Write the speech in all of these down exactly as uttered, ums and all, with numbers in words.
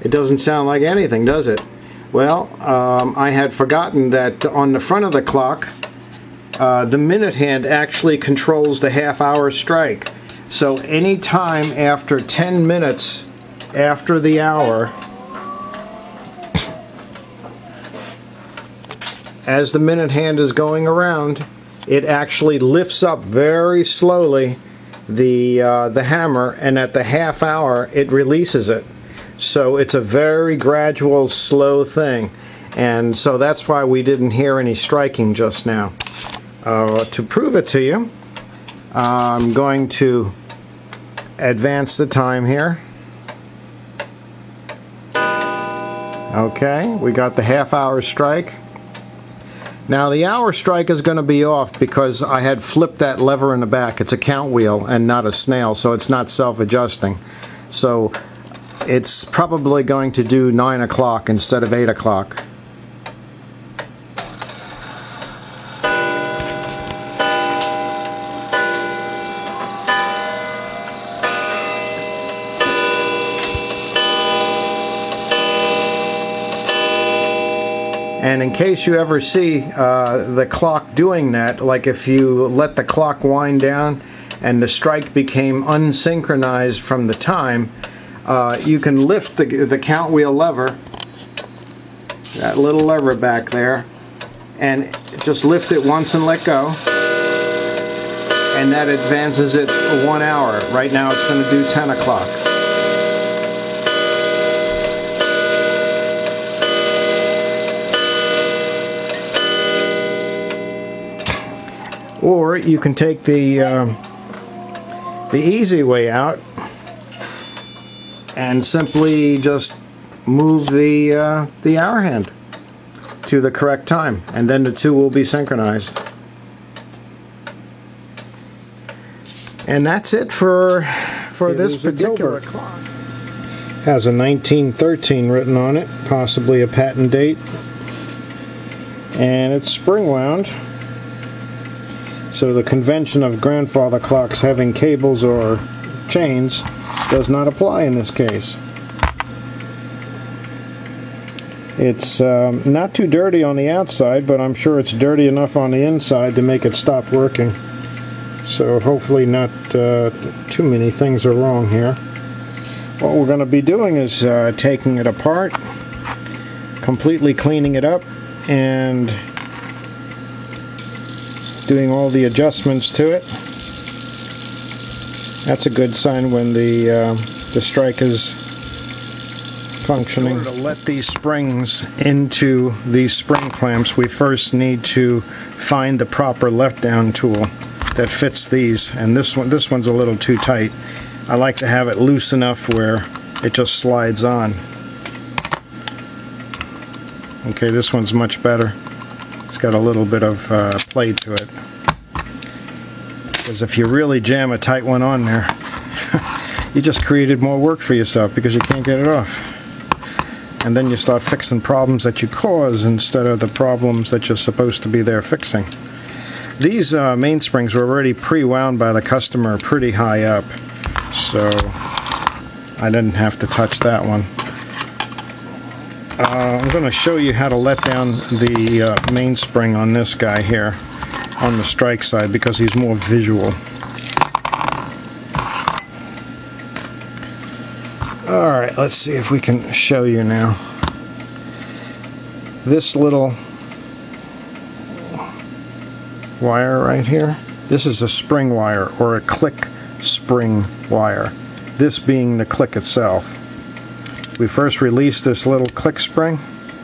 It doesn't sound like anything, does it? Well, um, I had forgotten that on the front of the clock, uh, the minute hand actually controls the half hour strike. So any time after ten minutes after the hour, as the minute hand is going around, it actually lifts up very slowly the uh, the hammer, and at the half hour it releases it. So it's a very gradual, slow thing, and so that's why we didn't hear any striking just now. Uh, to prove it to you, I'm going to advance the time here. Okay, we got the half hour strike. Now the hour strike is going to be off because I had flipped that lever in the back. It's a count wheel and not a snail, so it's not self-adjusting. So it's probably going to do nine o'clock instead of eight o'clock. And in case you ever see uh, the clock doing that, like if you let the clock wind down and the strike became unsynchronized from the time, uh, you can lift the, the count wheel lever, that little lever back there, and just lift it once and let go, and that advances it one hour. Right now it's going to do ten o'clock. Or you can take the uh, the easy way out and simply just move the uh, the hour hand to the correct time, and then the two will be synchronized. And that's it for for it this particular clock. Has a nineteen thirteen written on it, possibly a patent date, and it's spring wound. So the convention of grandfather clocks having cables or chains does not apply in this case. It's um, not too dirty on the outside, but I'm sure it's dirty enough on the inside to make it stop working. So hopefully not uh, too many things are wrong here. What we're going to be doing is uh, taking it apart, completely cleaning it up, and doing all the adjustments to it. That's a good sign when the uh, the strike is functioning. In order to let these springs into these spring clamps, we first need to find the proper let-down tool that fits these, and this one this one's a little too tight. I like to have it loose enough where it just slides on. Okay, this one's much better. It's got a little bit of uh, play to it. Because if you really jam a tight one on there, you just created more work for yourself because you can't get it off. And then you start fixing problems that you cause instead of the problems that you're supposed to be there fixing. These uh, mainsprings were already pre-wound by the customer pretty high up, so I didn't have to touch that one. Uh, I'm going to show you how to let down the uh, mainspring on this guy here on the strike side because he's more visual. Alright, let's see if we can show you now. This little wire right here, this is a spring wire or a click spring wire, this being the click itself. We first release this little click spring.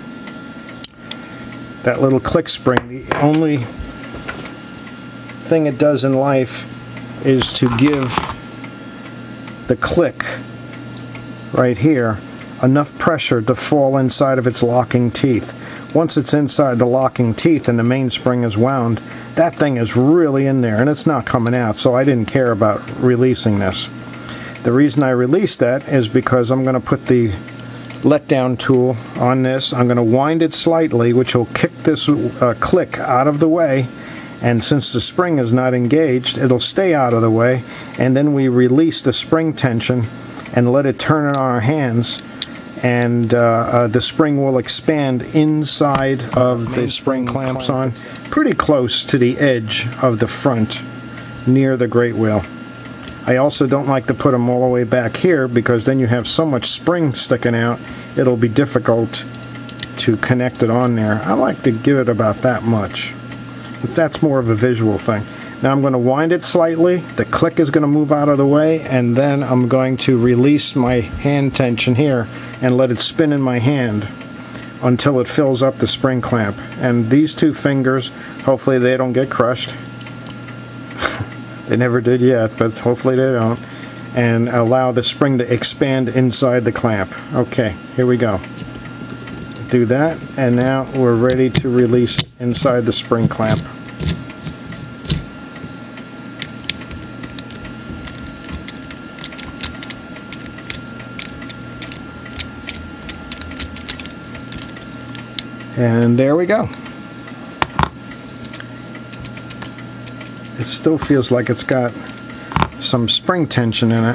That little click spring, the only thing it does in life is to give the click right here enough pressure to fall inside of its locking teeth. Once it's inside the locking teeth and the mainspring is wound, that thing is really in there and it's not coming out, so I didn't care about releasing this. The reason I released that is because I'm going to put the let-down tool on this. I'm going to wind it slightly, which will kick this uh, click out of the way, and since the spring is not engaged, it'll stay out of the way, and then we release the spring tension and let it turn in our hands, and uh, uh, the spring will expand inside of the spring clamps on, pretty close to the edge of the front, near the great wheel. I also don't like to put them all the way back here, because then you have so much spring sticking out, it'll be difficult to connect it on there. I like to give it about that much. But that's more of a visual thing. Now I'm going to wind it slightly, the click is going to move out of the way, and then I'm going to release my hand tension here and let it spin in my hand until it fills up the spring clamp. And these two fingers, hopefully they don't get crushed. They never did yet, but hopefully they don't. And allow the spring to expand inside the clamp. Okay, here we go. Do that, and now we're ready to release inside the spring clamp. And there we go. It still feels like it's got some spring tension in it.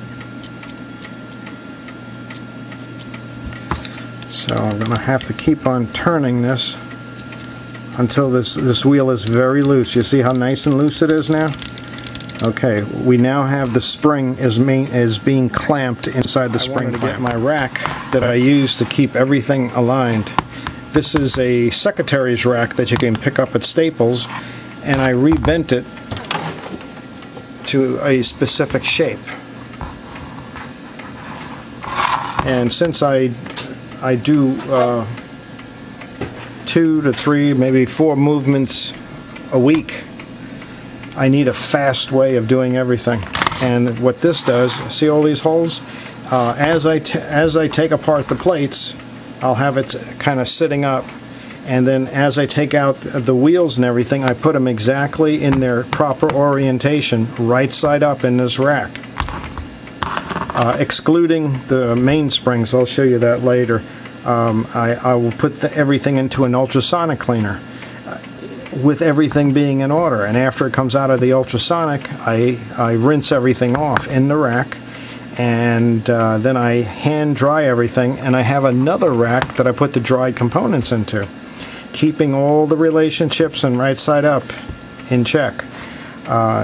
So I'm going to have to keep on turning this until this, this wheel is very loose. You see how nice and loose it is now? Okay, we now have the spring is, main, is being clamped inside the spring clamp. I wanted to get my rack that I use to keep everything aligned. This is a secretary's rack that you can pick up at Staples, and I rebent it to a specific shape. And since I I do uh, two to three, maybe four movements a week, I need a fast way of doing everything. And what this does, see all these holes? Uh, as I t as I take apart the plates, I'll have it kind of sitting up, and then as I take out the wheels and everything, I put them exactly in their proper orientation, right side up in this rack. Uh, excluding the mainsprings, I'll show you that later. Um, I, I will put the, everything into an ultrasonic cleaner uh, with everything being in order, and after it comes out of the ultrasonic, I, I rinse everything off in the rack, and uh, then I hand dry everything, and I have another rack that I put the dried components into, keeping all the relationships and right side up in check. Uh,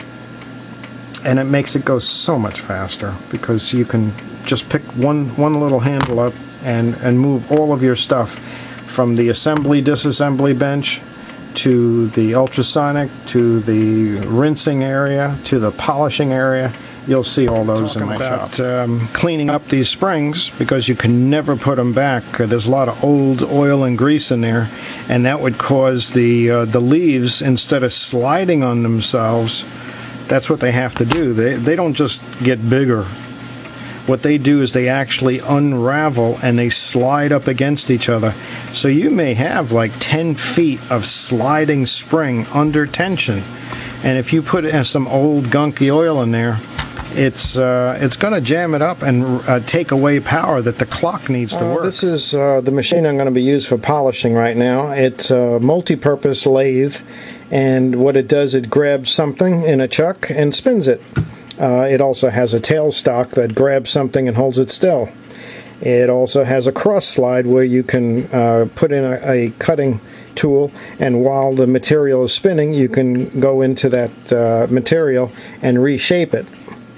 and it makes it go so much faster, because you can just pick one one little handle up and, and move all of your stuff from the assembly disassembly bench to the ultrasonic to the rinsing area to the polishing area. You'll see all those in my shop. Um, cleaning up these springs, because you can never put them back. There's a lot of old oil and grease in there, and that would cause the uh, the leaves, instead of sliding on themselves, that's what they have to do. They they don't just get bigger. What they do is they actually unravel and they slide up against each other. So you may have like ten feet of sliding spring under tension, and if you put some old gunky oil in there, it's uh, it's going to jam it up and uh, take away power that the clock needs to uh, work. This is uh, the machine I'm going to be used for polishing right now. It's a multi-purpose lathe, and what it does, it grabs something in a chuck and spins it. Uh, it also has a tailstock that grabs something and holds it still. It also has a cross slide where you can uh, put in a, a cutting tool, and while the material is spinning, you can go into that uh, material and reshape it.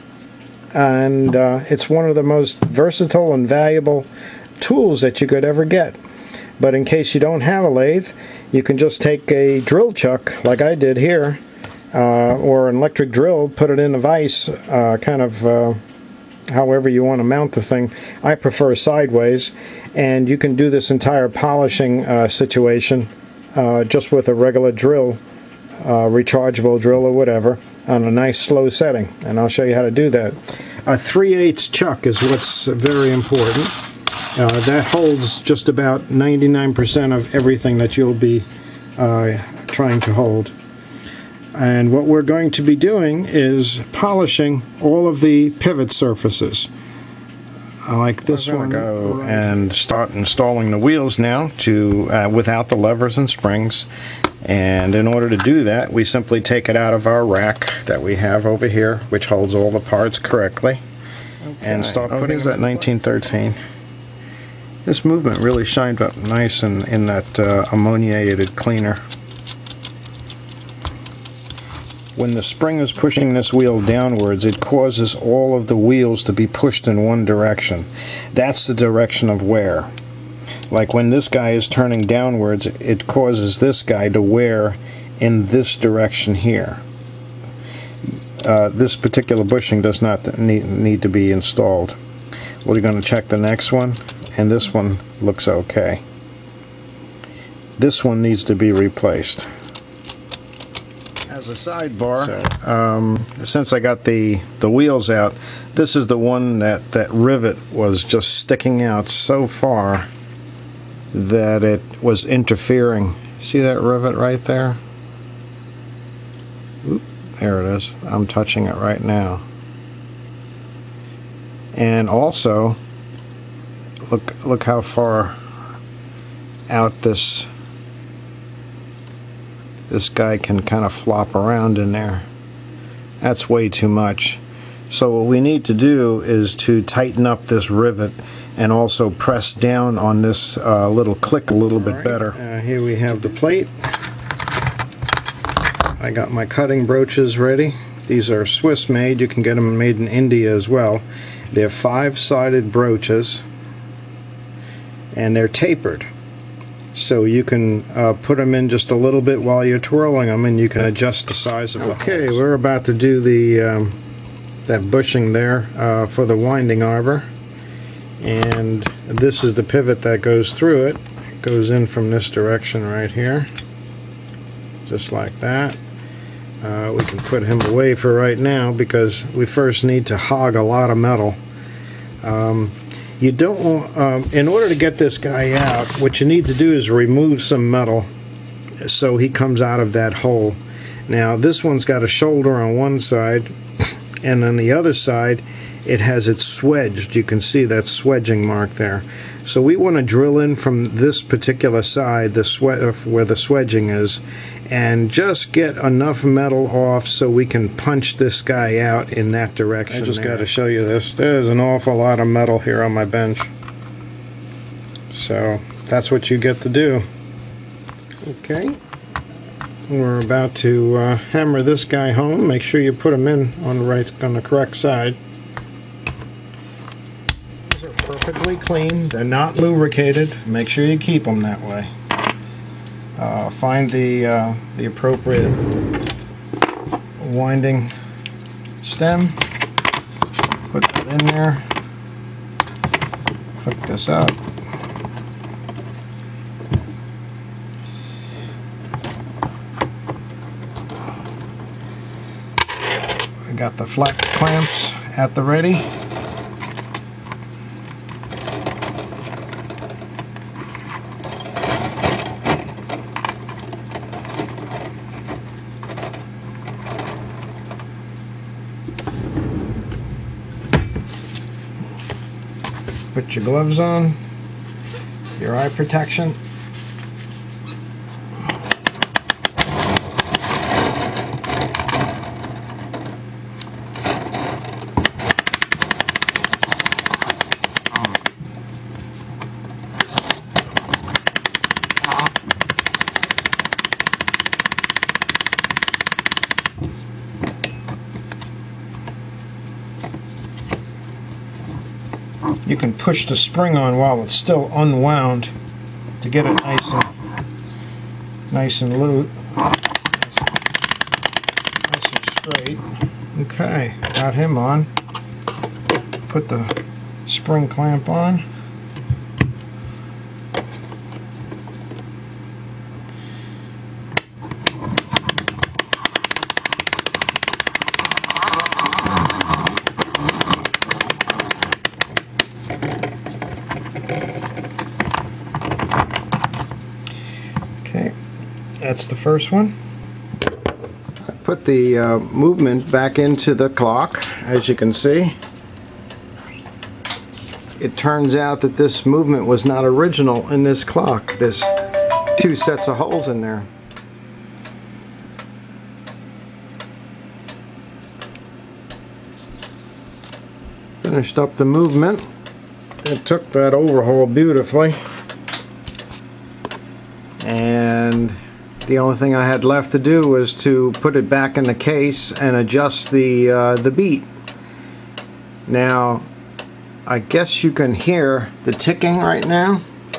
And uh, it's one of the most versatile and valuable tools that you could ever get. But in case you don't have a lathe, you can just take a drill chuck like I did here, uh, or an electric drill, put it in a vise, uh, kind of uh, however you want to mount the thing. I prefer sideways, and you can do this entire polishing uh, situation uh, just with a regular drill, uh, rechargeable drill or whatever, on a nice slow setting, and I'll show you how to do that. A three eighths chuck is what's very important. Uh, that holds just about ninety-nine percent of everything that you'll be uh, trying to hold. And what we're going to be doing is polishing all of the pivot surfaces. I like this one. Go and start installing the wheels now to uh, without the levers and springs. And in order to do that, we simply take it out of our rack that we have over here, which holds all the parts correctly, okay, and start putting. What is that, nineteen thirteen? This movement really shined up nice in, in that uh, ammoniated cleaner. When the spring is pushing this wheel downwards, it causes all of the wheels to be pushed in one direction. That's the direction of wear. Like when this guy is turning downwards, it causes this guy to wear in this direction here. Uh, this particular bushing does not need, need to be installed. We're going to check the next one, and this one looks okay. This one needs to be replaced. As a sidebar, so, um, since I got the, the wheels out, this is the one that that rivet was just sticking out so far that it was interfering. See that rivet right there? Oop, there it is. I'm touching it right now. And also, look look how far out this this guy can kind of flop around in there. That's way too much. So what we need to do is to tighten up this rivet and also press down on this uh, little click a little bit better. Uh, here we have the plate. I got my cutting broaches ready. These are Swiss made. You can get them made in India as well. They're five-sided broaches and they're tapered. So you can uh, put them in just a little bit while you're twirling them, and you can adjust the size of the Okay, holes. We're about to do the um, that bushing there uh, for the winding arbor, and this is the pivot that goes through it. It goes in from this direction right here, just like that. Uh, we can put him away for right now because we first need to hog a lot of metal. Um, You don't want, um, in order to get this guy out, what you need to do is remove some metal so he comes out of that hole. Now this one's got a shoulder on one side, and on the other side it has it swedged. You can see that swedging mark there. So we want to drill in from this particular side, the swe- where the swedging is, and just get enough metal off so we can punch this guy out in that direction. I just got to show you this. There's an awful lot of metal here on my bench. So that's what you get to do. Okay. We're about to uh, hammer this guy home. Make sure you put him in on the right, on the correct side. These are perfectly clean. They're not lubricated. Make sure you keep them that way. Uh, find the uh, the appropriate winding stem. Put that in there. Hook this up. I got the flat clamps at the ready. Put your gloves on, your eye protection. You can push the spring on while it's still unwound to get it nice and nice and loose, nice and straight. Okay, got him on. Put the spring clamp on. That's the first one. I put the uh, movement back into the clock. As you can see, it turns out that this movement was not original in this clock. There's two sets of holes in there. Finished up the movement. it took that overhaul beautifully, and the only thing I had left to do was to put it back in the case and adjust the uh, the beat. Now I guess you can hear the ticking right now.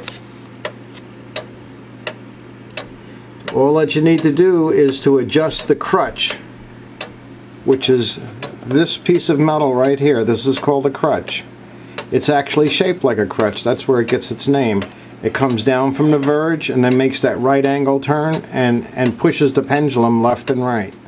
All that you need to do is to adjust the crutch, which is this piece of metal right here. This is called a crutch. It's actually shaped like a crutch. That's where it gets its name. It comes down from the verge and then makes that right angle turn and, and pushes the pendulum left and right.